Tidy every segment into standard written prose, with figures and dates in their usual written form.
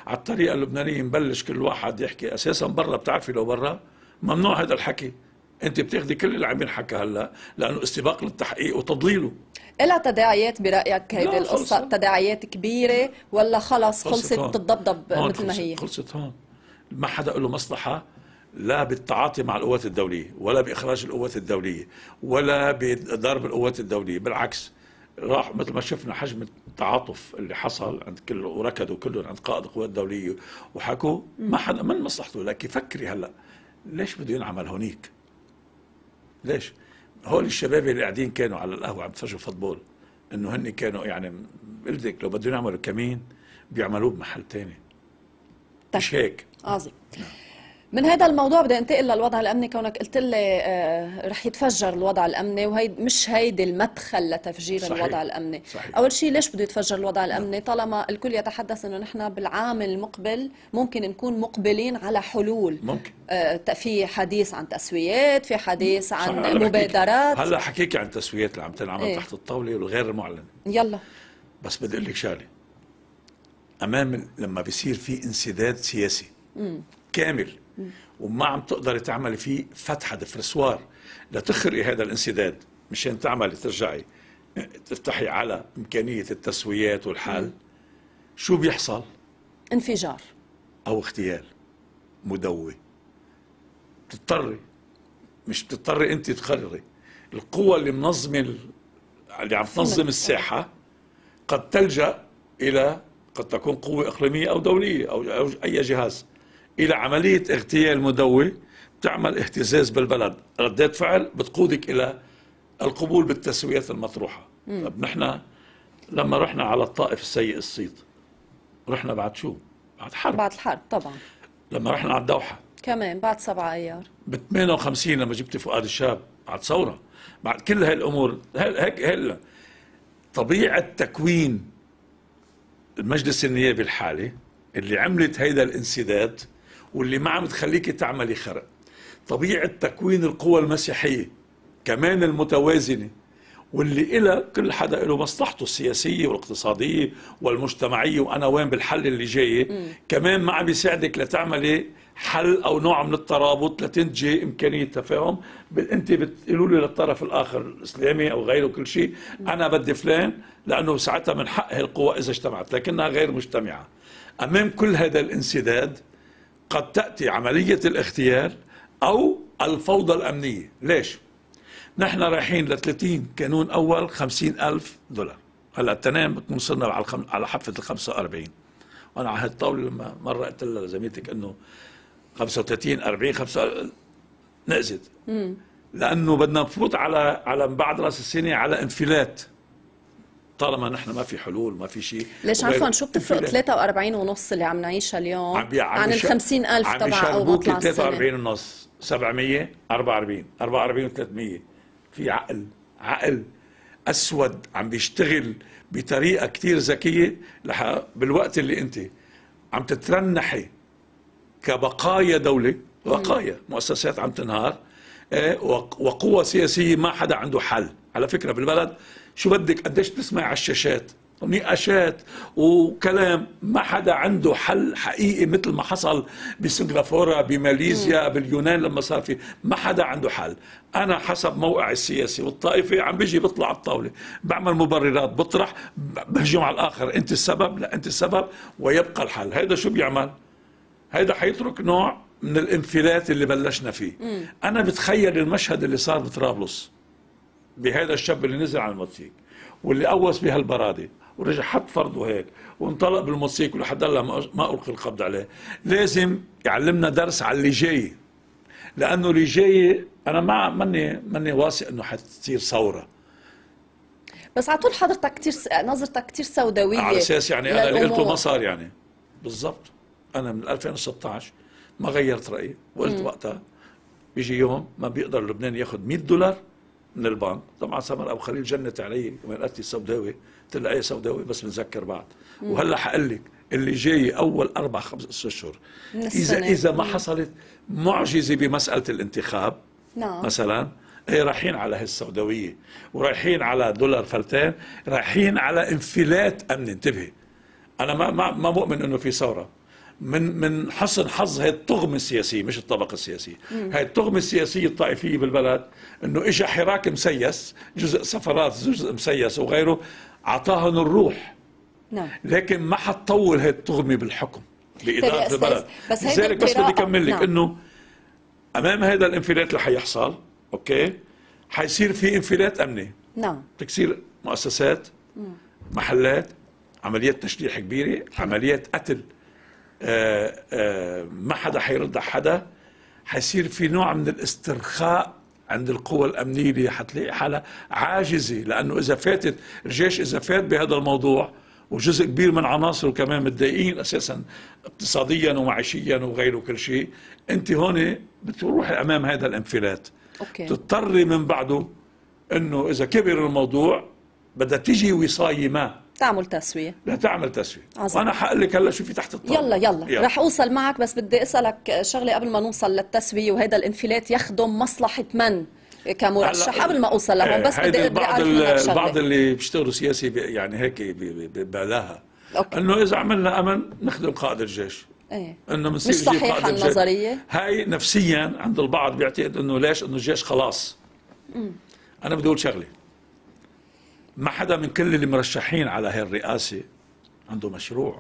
على الطريقه اللبنانيه نبلش كل واحد يحكي. اساسا برا بتعرفي لو برا ممنوع هذا الحكي، انت بتاخذي كل اللي عم ينحكى هلا لانه استباق للتحقيق وتضليله. إلها تداعيات برايك هيدي لا القصه؟ خلص، تداعيات كبيره ولا خلص خلصت خلصت هون. بتتضبضب هون مثل ما هي؟ خلصت هون. ما حدا له مصلحه لا بالتعاطي مع القوات الدوليه ولا باخراج القوات الدوليه ولا بضرب القوات الدوليه، بالعكس راح مثل ما شفنا حجم التعاطف اللي حصل عند كل، وركضوا كلهم عند قائد القوات الدوليه وحكوا. ما حدا من مصلحته. لكن فكري هلا ليش بده ينعمل هونيك؟ ليش؟ هول الشباب اللي قاعدين كانوا على القهوه عم يتفرجوا فوتبول، انه هن كانوا يعني قلت لك لو بدهم يعملوا كمين بيعملوه بمحل ثاني. مش هيك. عظيم. من هذا الموضوع بدي انتقل للوضع الامني، كونك قلت لي رح يتفجر الوضع الامني، وهي مش هيدي المدخل لتفجير صحيح. الوضع الامني. صحيح. اول شيء ليش بده يتفجر الوضع الامني طالما الكل يتحدث انه نحن بالعام المقبل ممكن نكون مقبلين على حلول؟ ممكن. في حديث عن تسويات، في حديث عن مبادرات. هلا حكيك عن التسويات اللي عم تنعمل تحت الطاوله والغير المعلنه. يلا بس بدي اقول لك شغله. امام لما بيصير في انسداد سياسي كامل وما عم تقدري تعملي فيه فتحة دفرسوار لتخرقي هذا الانسداد مشان تعملي ترجعي تفتحي على إمكانية التسويات والحل، شو بيحصل؟ انفجار أو اغتيال مدوي. بتضطري، مش بتضطري أنت تقرري. القوى اللي منظمة اللي عم تنظم الساحة قد تلجأ إلى، قد تكون قوة إقليمية أو دولية أو أي جهاز، إلى عملية اغتيال مدوي بتعمل اهتزاز بالبلد، ردات فعل بتقودك إلى القبول بالتسويات المطروحة. طب نحن لما رحنا على الطائف السيء الصيت رحنا بعد شو؟ بعد حرب. بعد الحرب طبعا. لما رحنا على الدوحة كمان بعد 7 أيار. ب 58 لما جبت فؤاد الشاب بعد ثورة. بعد كل هاي الأمور هيك طبيعة تكوين المجلس النيابي الحالي اللي عملت هيدا الانسداد واللي ما عم تخليك تعملي خرق، طبيعة تكوين القوى المسيحية كمان المتوازنة واللي إلى كل حدا له مصلحته السياسية والاقتصادية والمجتمعية وأنا وين بالحل اللي جاي، كمان ما عم يساعدك لتعملي حل أو نوع من الترابط لتنتجي إمكانية تفاهم. أنت بتقولوا لي للطرف الآخر الإسلامي أو غيره كل شيء أنا بدي فلان، لأنه ساعتها من حق القوى إذا اجتمعت، لكنها غير مجتمعة. أمام كل هذا الانسداد قد تأتي عملية الاغتيال أو الفوضى الأمنية. ليش؟ نحن رايحين ل 30 كانون أول 50,000 دولار، هلا التنين بتكون صرنا على حافة ال 45. وأنا على هالطاولة لما مرة قلت لها لزميلتك إنه 35 40 5 نقزت، لأنه بدنا نفوت على بعد رأس السنة على انفلات طالما نحن ما في حلول ما في شيء. ليش عفوا شو بتفرق 43 ونص اللي عم نعيشها اليوم عن ال 50,000 تبع او مطلع السنة؟ 43 ونص 700 44 و300. في عقل اسود عم بيشتغل بطريقه كثير ذكيه بالوقت اللي انت عم تترنحي كبقايا دوله، بقايا مؤسسات عم تنهار، وقوة سياسية ما حدا عنده حل. على فكرة بالبلد شو بدك قديش بتسمع على الشاشات ونقاشات وكلام، ما حدا عنده حل حقيقي مثل ما حصل بسنغافورة بماليزيا باليونان لما صار في، ما حدا عنده حل. أنا حسب موقعي السياسي والطائفي عم بيجي بطلع على الطاولة بعمل مبررات بطرح بهجم على الآخر، أنت السبب لا أنت السبب ويبقى الحل. هيدا شو بيعمل؟ هيدا حيترك نوع من الانفلات اللي بلشنا فيه. أنا بتخيل المشهد اللي صار بطرابلس بهذا الشاب اللي نزل على الموتوسيكل واللي قوس بها البرادة ورجع حط فرضه هيك وانطلق بالموتوسيكل لحد هلا ما ألقي القبض عليه. لازم يعلمنا درس على اللي جاي، لأنه اللي جاي أنا ماني واثق إنه حتصير ثورة. بس على طول حضرتك كثير نظرتك كثير سوداوية على أساس يعني أنا اللي قلته ما صار يعني بالضبط. أنا من 2016 ما غيرت رأيي وقلت وقتها بيجي يوم ما بيقدر لبنان ياخذ $100 من البنك. طبعا سمر ابو خليل جنت علي كمان قالت لي سوداوي، قلت لها ايه سوداوي بس بنذكر بعض. وهلا حقول لك اللي جاي اول 4-5 اشهر اذا ما حصلت معجزه بمساله الانتخاب مثلا، ايه رايحين على هالسوداويه ورايحين على دولار فلتان، رايحين على انفلات امن. انتبهي انا ما مؤمن انه في ثوره، من حسن حظ هي الطغمة السياسية مش الطبقة السياسية. هي الطغمة السياسية الطائفية بالبلد انه اجى حراك مسيس، جزء سفرات جزء مسيس وغيره، اعطاهم الروح. نعم. لكن ما حتطول هي الطغمة بالحكم بإدارة البلد. لذلك بس بدي اكمل لك نعم. انه امام هذا الانفلات اللي حيحصل اوكي حيصير في انفلات امني. نعم. تكسير مؤسسات، محلات، عمليات تشريح كبيرة، عمليات قتل، ما حدا حيرد على حدا. حيصير في نوع من الاسترخاء عند القوى الأمنية اللي حتلاقي حالها عاجزة، لأنه إذا فاتت الجيش، إذا فات بهذا الموضوع وجزء كبير من عناصره كمان متضايقين أساسا اقتصاديا ومعيشيا وغيره كل شيء، أنت هون بتروحي أمام هذا الانفلات. تضطري من بعده أنه إذا كبر الموضوع بدها تيجي وصاية ما تعمل تسوية. لا تعمل تسوية. وأنا حقول لك هلا شو في تحت الطاولة. يلا رح أوصل معك، بس بدي أسألك شغلة قبل ما نوصل للتسوية وهذا الانفلات يخدم مصلحة من كمرشح قبل ما أوصل لهون. بس بدي أعرف منك شغلة. البعض اللي بيشتغلوا سياسي يعني هيك ببلاها إنه إذا عملنا أمن نخدم قائد الجيش. إنه مش صحيحة النظرية. هاي نفسيا عند البعض بيعتقد إنه ليش إنه الجيش خلاص. أنا بدي أقول شغلة، ما حدا من كل اللي مرشحين على هاي الرئاسة عنده مشروع.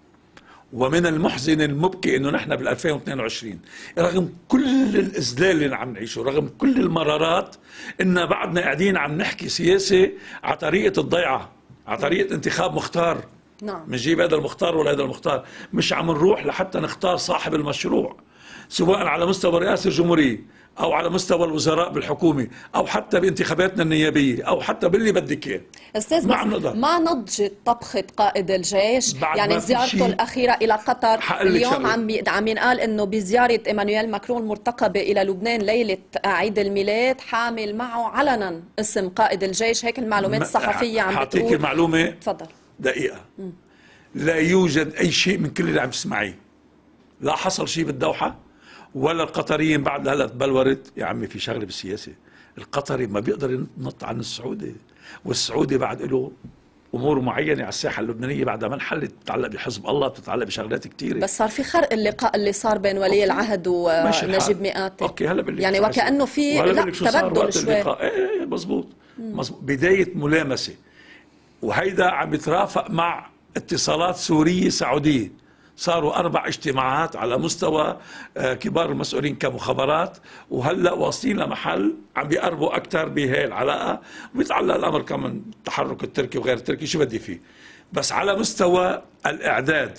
ومن المحزن المبكي انه نحن بال 2022 رغم كل الاذلال اللي عم نعيشه، رغم كل المرارات، ان بعدنا قاعدين عم نحكي سياسة على طريقة الضيعة، على طريقة انتخاب مختار. نعم. بنجيب هذا المختار ولا هذا المختار، مش عم نروح لحتى نختار صاحب المشروع، سواء على مستوى رئاسة الجمهورية أو على مستوى الوزراء بالحكومة أو حتى بانتخاباتنا النيابية أو حتى باللي بدك إياه. أستاذ ما نضجت طبخة قائد الجيش، يعني زيارته الأخيرة إلى قطر اليوم عم ينقال إنه بزيارة إيمانويل ماكرون المرتقبة إلى لبنان ليلة عيد الميلاد حامل معه علنا اسم قائد الجيش. هيك المعلومات الصحفية عم بتقول. حاعطيك معلومة تفضل دقيقة. لا يوجد أي شيء من كل اللي عم تسمعيه، لا حصل شيء بالدوحة ولا القطريين بعد هلا تبلورت. يا عمي في شغله بالسياسه، القطري ما بيقدر ينط عن السعودي، والسعودي بعد له امور معينه على الساحه اللبنانيه بعدها ما انحلت، بتتعلق بحزب الله، بتتعلق بشغلات كثيره. بس صار في خرق اللقاء اللي صار بين ولي العهد ونجيب مئاتي. اوكي هلا بقول لك يعني وكانه في تبدل شوي. ايه مزبوط. بدايه ملامسه، وهيدا عم يترافق مع اتصالات سوريه سعوديه. صاروا 4 اجتماعات على مستوى كبار المسؤولين كمخابرات، وهلا واصلين لمحل عم بيقربوا اكثر بهي العلاقه، وبيتعلق الامر كمان التحرك التركي وغير التركي شو بدي فيه. بس على مستوى الاعداد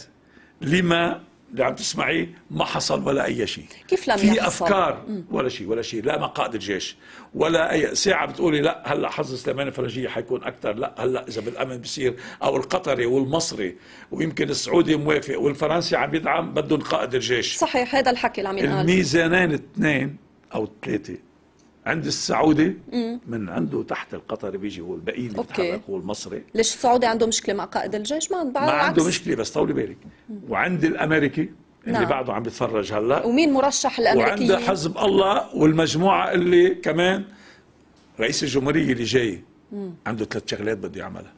لما اللي عم تسمعيه ما حصل ولا اي شيء. كيف لم في يحصل؟ افكار ولا شيء، لا مقائد الجيش ولا اي ساعه بتقولي لا هلا حظ سليمان الفرنجيه حيكون اكثر، لا هلا اذا بالامن بصير، او القطري والمصري ويمكن السعودي موافق والفرنسي عم يدعم بدهم قائد الجيش. صحيح هذا الحكي اللي عم ينقال. الميزانين 2 أو 3 عند السعودي من عنده تحت القطري بيجي هو الباقي اللي بيتحرك هو المصري. ليش السعودي عنده مشكله مع قائد الجيش؟ ما عنده مشكله، بس طولي بالك. وعند الامريكي اللي بعده عم بيتفرج هلا، ومين مرشح الامريكيين؟ وعند حزب الله والمجموعه اللي كمان رئيس الجمهوريه اللي جاي عنده 3 شغلات بده يعملها.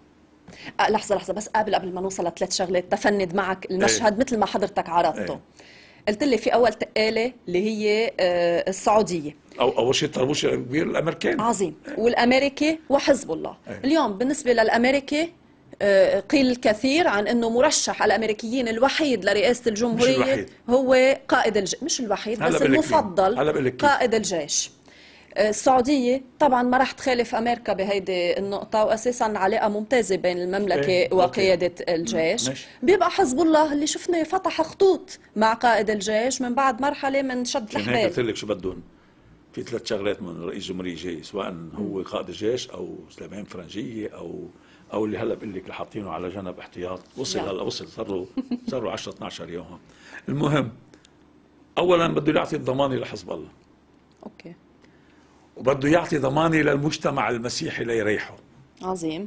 لحظه بس قبل ما نوصل ل3 شغلات تفند معك المشهد مثل ما حضرتك عرضته. قلت لي في اول تقاله اللي هي السعوديه، اول شيء طربوش كبير الامريكان عظيم، والامريكي وحزب الله. اليوم بالنسبه للامريكي قيل الكثير عن انه مرشح الامريكيين الوحيد لرئاسه الجمهوريه هو قائد الجيش، مش الوحيد بس المفضل قائد الجيش. السعوديه طبعا ما راح تخالف امريكا بهيدي النقطه، واساسا علاقه ممتازه بين المملكه وقياده الجيش. بيبقى حزب الله اللي شفنا فتح خطوط مع قائد الجيش من بعد مرحله من شد الحبال. هيك قلت لك شو بدهم، في 3 شغلات من رئيس الجمهوريه جاي، سواء هو قائد الجيش او سليمان فرنجيه او اللي هلا بقول لك اللي حاطينه على جنب احتياط. هلا وصل صاروا 10 12 يوم. المهم اولا بده يعطي الضمانه لحزب الله. اوكي. وبده يعطي ضمانه للمجتمع المسيحي ليريحه. عظيم.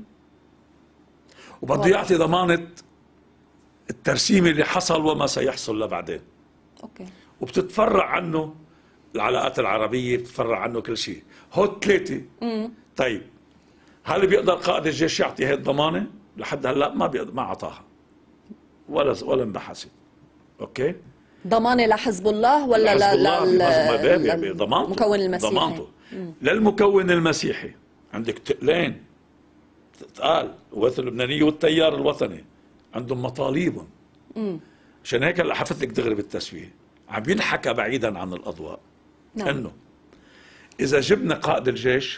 وبده يعطي ضمانه الترسيم اللي حصل وما سيحصل لبعدين. اوكي. وبتتفرع عنه العلاقات العربيه، بتتفرع عنه كل شيء. هو 3. طيب هل بيقدر قائد الجيش يعطي هي الضمانه؟ لحد هلا ما بيقدر، ما اعطاها ولا انبحثت. اوكي، ضمانه لحزب الله ولا ضمانته المكون المسيحي؟ ضمانته للمكون المسيحي. عندك تقلين تقال، القوات اللبنانيه والتيار الوطني عندهم مطالبهم. عشان هيك هلا حفظت لك دغري بالتسويه عم ينحكى بعيدا عن الاضواء. نعم. انه اذا جبنا قائد الجيش،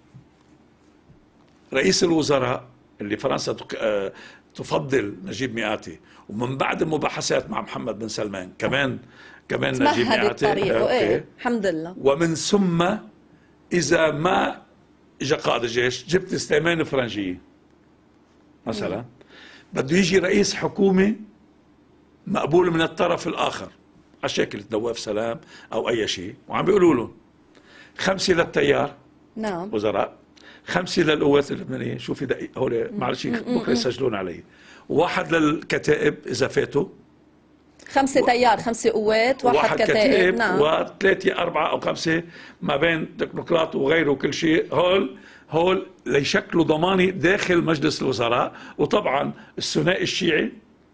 رئيس الوزراء اللي فرنسا تفضل نجيب مئاتي، ومن بعد المباحثات مع محمد بن سلمان كمان نجيب مئاتي، ايه الحمد لله. ومن ثم اذا ما اجى قائد الجيش، جبت سليمان فرنجيه مثلا، بده يجي رئيس حكومه مقبول من الطرف الاخر على شكل نواف سلام او اي شيء، وعم بيقولوا لهم 5 للتيار، نعم، وزراء، 5 للقوات اللبنانيه، شوفي دقيق هول معلش بكره يسجلون علي، و1 للكتائب اذا فاتوا، 5 تيار، 5 قوات، 1 كتائب، نعم، و3 4 أو 5 ما بين تكنوقراط وغيره وكل شيء. هول ليشكلوا ضماني داخل مجلس الوزراء. وطبعا الثنائي الشيعي،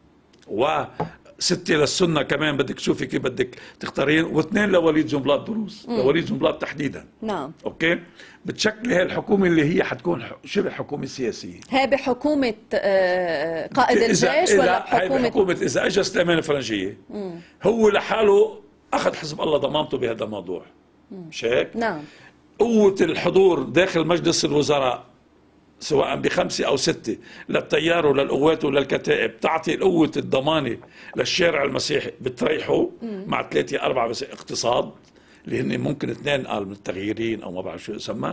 و6 للسنة كمان بدك تشوفي كيف بدك تختارين، و2 لوليد جنبلاط دروز، لوليد جنبلاط تحديدا. نعم، اوكي، بتشكلي هي الحكومة اللي هي حتكون شبه حكومة سياسية. هي بحكومة قائد الجيش ولا بحكومة إذا اجى سليمان الفرنجية هو لحاله أخذ حزب الله ضمانته بهذا الموضوع، مش هيك؟ نعم. قوة الحضور داخل مجلس الوزراء سواء ب5 أو 6 للتيار وللقوات وللكتائب تعطي قوة الضمانة للشارع المسيحي، بتريحه مع 3 4 بس اقتصاد اللي هن ممكن 2 قال من التغييرين أو ما بعرف شو يسمى،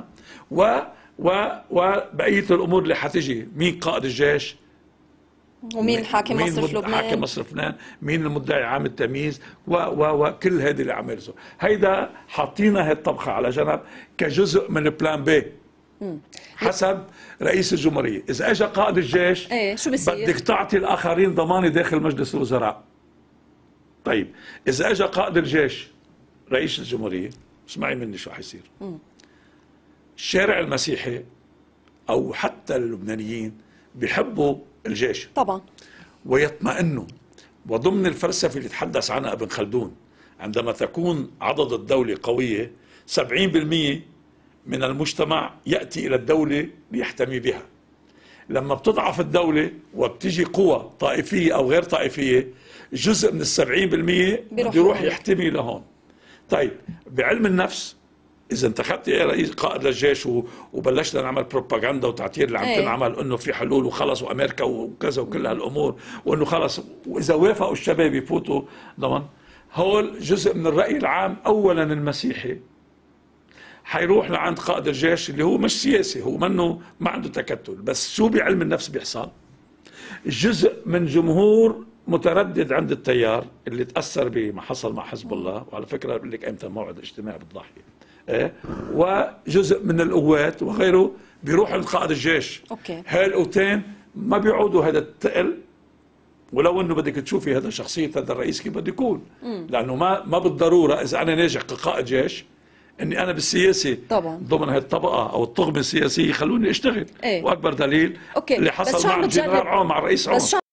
وبقية الأمور اللي حتجي، مين قائد الجيش، ومين حاكم مصرف لبنان، حاكم مصرف لبنان، مين المدعي عام التمييز، وكل هذه اللي عم يرسوا. هيدا حاطينها هي الطبخة على جنب كجزء من بلان بي حسب رئيس الجمهورية. إذا اجى قائد الجيش شو بصير؟ بدك تعطي الآخرين ضمانة داخل مجلس الوزراء. طيب إذا اجى قائد الجيش رئيس الجمهورية، اسمعي مني شو حيصير. الشارع المسيحي أو حتى اللبنانيين بيحبوا الجيش طبعا ويطمئنوا. وضمن الفلسفة اللي تحدث عنها ابن خلدون، عندما تكون عضد الدولة قوية 70% من المجتمع يأتي إلى الدولة ليحتمي بها. لما بتضعف الدولة وبتجي قوى طائفية أو غير طائفية، جزء من 70% بده يروح يحتمي لهون. طيب بعلم النفس إذا انتخبت رئيس قائد للجيش وبلشنا نعمل بروباغندا وتعتير اللي عم تنعمل إنه في حلول وخلص وأمريكا وكذا وكل هالأمور، وإنه خلص، وإذا وافقوا الشباب يفوتوا ضمن، هول جزء من الرأي العام أولا المسيحي حيروح لعند قائد الجيش اللي هو مش سياسي، هو ما عنده تكتل، بس شو بعلم النفس بيحصل؟ جزء من جمهور متردد عند التيار اللي تأثر بما حصل مع حزب الله، وعلى فكرة بقول لك امتى موعد اجتماع بالضاحية، وجزء من القوات وغيره بيروح عند قائد الجيش. اوكي، هاي القوتين ما بيعودوا هذا الثقل، ولو انه بدك تشوفي هذا شخصية هذا الرئيس كيف بده يكون، لانه ما بالضرورة اذا انا ناجح كقائد جيش اني انا بالسياسه طبعا ضمن هاي الطبقه او الطغمه السياسيه خلوني اشتغل. ايه؟ واكبر دليل أوكي. اللي حصل مع الجنرال عون مع الرئيس عون.